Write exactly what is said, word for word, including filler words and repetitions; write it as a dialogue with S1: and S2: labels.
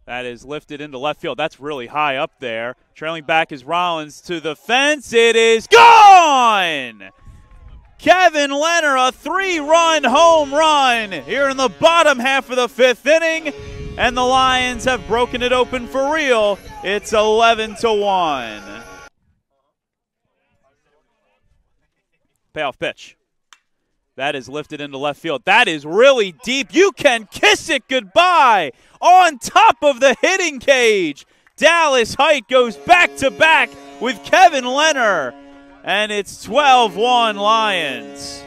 S1: That is lifted into left field. That's really high up there. Trailing back is Rollins to the fence. It is gone! Kevin Lehner, a three-run home run here in the bottom half of the fifth inning, and the Lions have broken it open for real. It's eleven to one. Payoff pitch. That is lifted into left field. That is really deep. You can kiss it goodbye on top of the hitting cage. Dallas Hite goes back-to-back with Kevin Lehner, and it's twelve one Lions.